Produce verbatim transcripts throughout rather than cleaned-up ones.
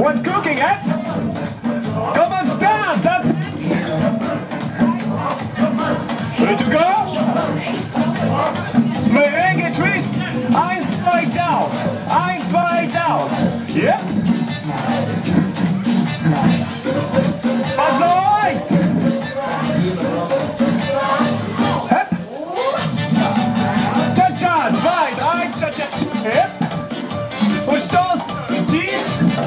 What's cooking, eh? Come on, stand! That's it! Ready to go? Merengue twist! Eins, zwei, down! Eins, zwei, down! Yep! Pass on! Hep! Cha-cha! Zwei, drei, cha-cha! Hep! Und Stoß! Tief!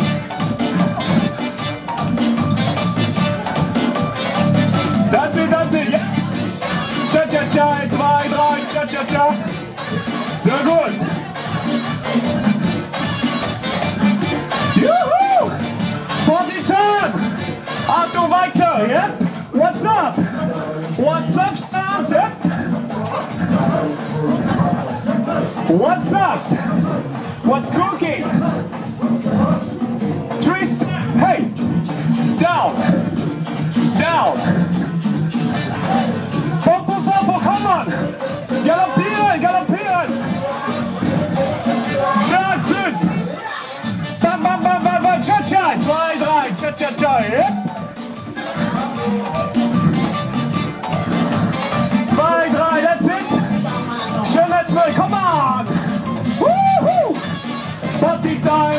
That's it, that's it, yeah! Cha-cha-cha, zwei, drei, cha-cha-cha! Sehr gut! Juhu! forty turn! Achtung, weiter, yeah? What's up? What's up, stars, yeah? What's up? What's cooking? Twist, hey! Down! Down! Popo, popo, come on! Galoppieren, galoppieren! Schlag, süd! Bam, bam, bam, bam, bam, cha-cha! Zwei, drei, cha-cha-cha, yeah? Zwei, drei, that's it! Schön, let's go, come on! Woohoo! Party time!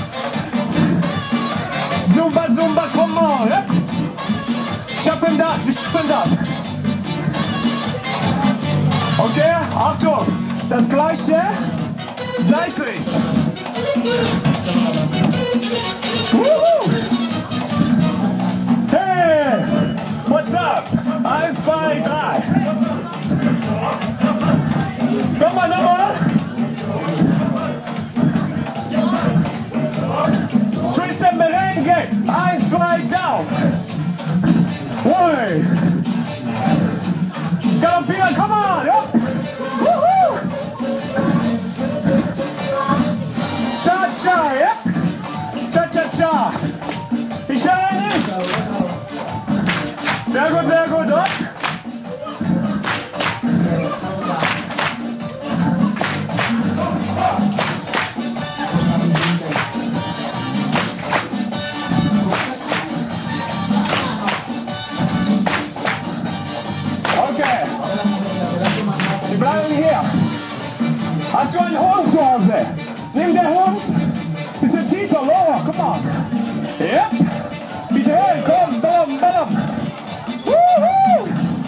Zumba, zumba, come on, yeah? Schaffen das, wir schaffen das! Okay, Achtung, das gleiche seitlich. Woohoo! Hey, what's up? Eins, zwei, drei. Nochmal, nochmal. Twist and merengue. Eins, zwei, down. One. Galoppieren, come on! Yep. Woohoo! Cha-cha, yep! Cha-cha-cha! Ich höre nicht! Sehr gut, sehr gut, up! Wir bleiben hier. Hast du einen Hund zu Hause? Nimm den Hund. Bisschen tiefer, lower, komm mal. Ja. Bitte her, komm, ballum, ballum. Wuhu.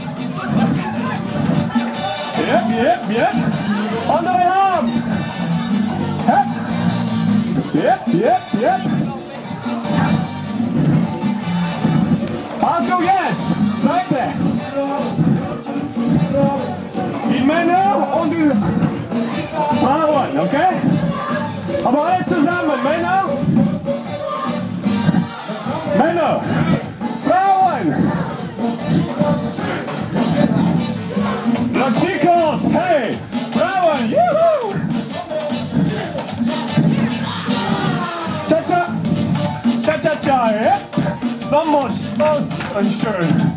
Ja, ja, ja. Andere Hand. Ja. Ja, ja, ja. Achtung jetzt. Seite. Die Männer und die Frauen, okay? Aber alle zusammen, Männer, Männer, Frauen, los chicos, hey, Frauen, juhu! Cha-cha, cha-cha-cha, ja? Vamos, los und schön.